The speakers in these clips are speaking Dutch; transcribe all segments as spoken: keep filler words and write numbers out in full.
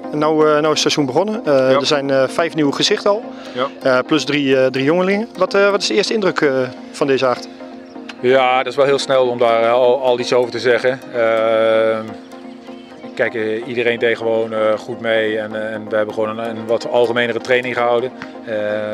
nou, uh, nou is het seizoen begonnen. Uh, ja. Er zijn uh, vijf nieuwe gezichten al, ja. uh, plus drie, uh, drie jongelingen. Wat, uh, wat is de eerste indruk uh, van deze acht? Ja, dat is wel heel snel om daar al, al iets over te zeggen. Uh, kijk, uh, iedereen deed gewoon uh, goed mee en, uh, en we hebben gewoon een, een wat algemenere training gehouden. Uh,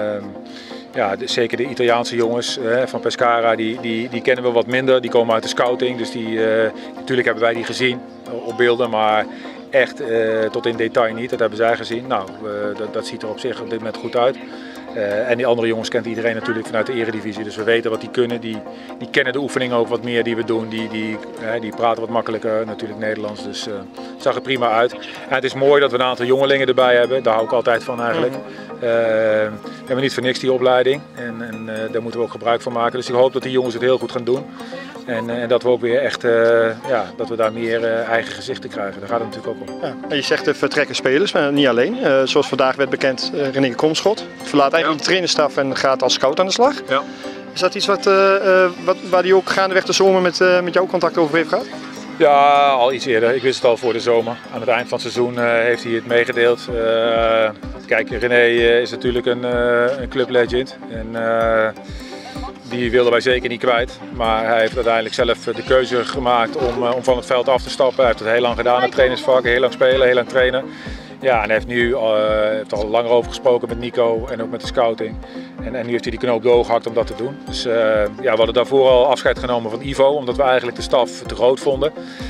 Ja, de, zeker de Italiaanse jongens uh, van Pescara, die, die, die kennen we wat minder. Die komen uit de scouting, dus die, uh, natuurlijk hebben wij die gezien uh, op beelden, maar echt uh, tot in detail niet. Dat hebben zij gezien. Nou, uh, dat, dat ziet er op zich op dit moment goed uit. Uh, en die andere jongens kent iedereen natuurlijk vanuit de eredivisie, dus we weten wat die kunnen. Die, die kennen de oefeningen ook wat meer die we doen. Die, die, uh, die praten wat makkelijker natuurlijk Nederlands, dus uh, het zag er prima uit. En het is mooi dat we een aantal jongelingen erbij hebben, daar hou ik altijd van eigenlijk. Uh, we hebben niet voor niks die opleiding en, en uh, daar moeten we ook gebruik van maken. Dus ik hoop dat die jongens het heel goed gaan doen. En, en dat we ook weer echt, uh, ja, dat we daar meer uh, eigen gezichten krijgen. Daar gaat het natuurlijk ook om. Ja, en je zegt de vertrekken spelers, maar niet alleen. Uh, zoals vandaag werd bekend, uh, René Komschot verlaat eigenlijk ja. de trainerstaf en gaat als scout aan de slag. Ja. Is dat iets wat, uh, uh, wat, waar hij ook gaandeweg de zomer met, uh, met jouw contact over heeft gehad? Ja, al iets eerder. Ik wist het al voor de zomer. Aan het eind van het seizoen uh, heeft hij het meegedeeld. Uh, kijk, René uh, is natuurlijk een, uh, een clublegend. En, uh, die wilden wij zeker niet kwijt. Maar hij heeft uiteindelijk zelf de keuze gemaakt om, uh, om van het veld af te stappen. Hij heeft het heel lang gedaan in het trainingsvak, heel lang spelen, heel lang trainen. Ja, en hij heeft nu uh, heeft al langer over gesproken met Nico en ook met de scouting. En, en nu heeft hij die knoop doorgehakt om dat te doen. Dus uh, ja, we hadden daarvoor al afscheid genomen van Ivo, omdat we eigenlijk de staf te groot vonden.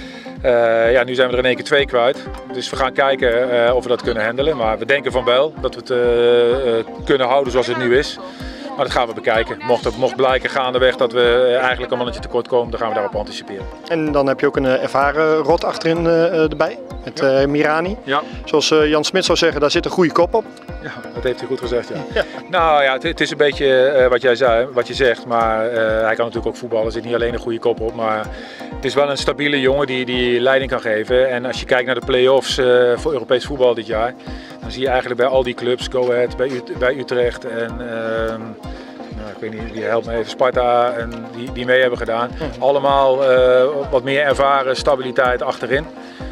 Uh, ja, nu zijn we er in één keer twee kwijt. Dus we gaan kijken uh, of we dat kunnen handelen. Maar we denken van wel dat we het uh, uh, kunnen houden zoals het nu is. Maar dat gaan we bekijken. Mocht het mocht blijken gaandeweg dat we eigenlijk een mannetje tekort komen, dan gaan we daarop anticiperen. En dan heb je ook een uh, ervaren rot achterin uh, erbij, met uh, Mirani. Ja. Zoals uh, Jan Smit zou zeggen, daar zit een goede kop op. Ja, dat heeft hij goed gezegd. Ja. Ja. Nou ja, het, het is een beetje uh, wat jij zei, wat je zegt, maar uh, hij kan natuurlijk ook voetballen. Er zit niet alleen een goede kop op, maar het is wel een stabiele jongen die, die leiding kan geven. En als je kijkt naar de play-offs uh, voor Europees voetbal dit jaar, dan zie je eigenlijk bij al die clubs, Go Ahead, bij, Ut bij Utrecht en uh, nou, ik weet niet, wie helpt me even, Sparta en die, die mee hebben gedaan. Allemaal uh, wat meer ervaren stabiliteit achterin.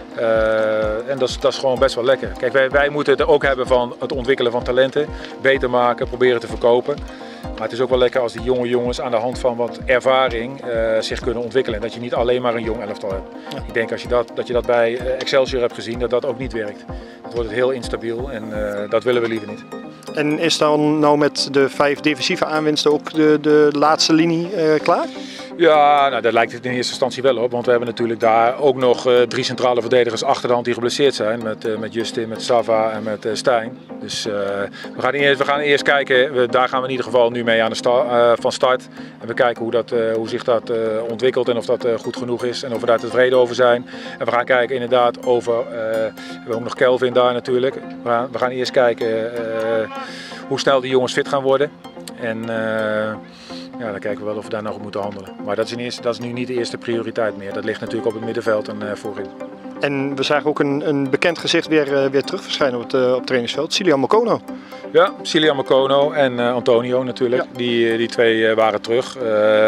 Uh, en dat is, dat is gewoon best wel lekker. Kijk, wij, wij moeten het ook hebben van het ontwikkelen van talenten, beter maken, proberen te verkopen. Maar het is ook wel lekker als die jonge jongens aan de hand van wat ervaring uh, zich kunnen ontwikkelen. Dat je niet alleen maar een jong elftal hebt. Ja. Ik denk als je dat, dat je dat bij Excelsior hebt gezien, dat dat ook niet werkt. Het wordt heel instabiel en uh, dat willen we liever niet. En is dan nou met de vijf defensieve aanwinsten ook de, de laatste linie uh, klaar? Ja, nou, daar lijkt het in eerste instantie wel op, want we hebben natuurlijk daar ook nog uh, drie centrale verdedigers achter de hand die geblesseerd zijn. Met, uh, met Justin, met Sava en met uh, Stijn. Dus uh, we, gaan eerst, we gaan eerst kijken, we, daar gaan we in ieder geval nu mee aan de sta uh, van start. En we kijken hoe, dat, uh, hoe zich dat uh, ontwikkelt en of dat uh, goed genoeg is en of we daar tevreden over zijn. En we gaan kijken inderdaad over, uh, we hebben ook nog Kelvin daar natuurlijk. We gaan, we gaan eerst kijken uh, hoe snel die jongens fit gaan worden. En, uh, Ja, dan kijken we wel of we daar nog op moeten handelen. Maar dat is, in eerste, dat is nu niet de eerste prioriteit meer. Dat ligt natuurlijk op het middenveld en uh, voorin. En we zagen ook een, een bekend gezicht weer, uh, weer terug verschijnen op het, uh, op het trainingsveld. Cilian Mokono. Ja, Cilian Mokono en uh, Antonio natuurlijk. Ja. Die, die twee uh, waren terug. Uh,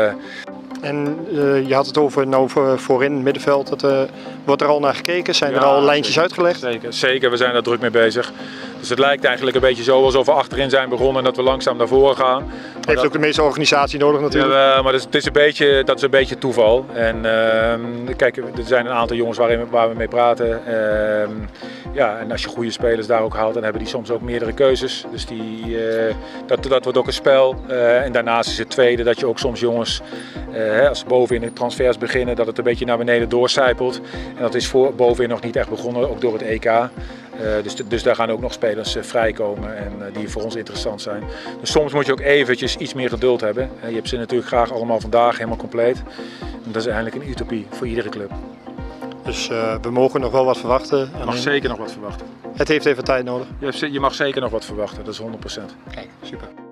En uh, je had het over nou, voor, voorin het middenveld. Dat, uh, wordt er al naar gekeken? Zijn ja, er al lijntjes zeker, uitgelegd? Zeker, zeker, we zijn daar druk mee bezig. Dus het lijkt eigenlijk een beetje zo alsof we achterin zijn begonnen en dat we langzaam naar voren gaan. Maar heeft dat, ook de meeste organisatie nodig natuurlijk. Ja, maar dat is, het is een beetje, dat is een beetje toeval. En uh, kijk, er zijn een aantal jongens waarin, waar we mee praten. Uh, ja, en als je goede spelers daar ook haalt, dan hebben die soms ook meerdere keuzes. Dus die, uh, dat, dat wordt ook een spel. Uh, en daarnaast is het tweede dat je ook soms jongens, uh, als ze bovenin de transfers beginnen, dat het een beetje naar beneden doorcijpelt. En dat is voor bovenin nog niet echt begonnen, ook door het E K. Uh, dus, dus daar gaan ook nog spelers uh, vrijkomen en uh, die voor ons interessant zijn. Dus soms moet je ook eventjes iets meer geduld hebben. Uh, je hebt ze natuurlijk graag allemaal vandaag helemaal compleet. En dat is eigenlijk een utopie voor iedere club. Dus uh, we mogen nog wel wat verwachten. Je mag zeker nog wat verwachten. Het heeft even tijd nodig. Je, je mag zeker nog wat verwachten, dat is honderd procent. Kijk, super.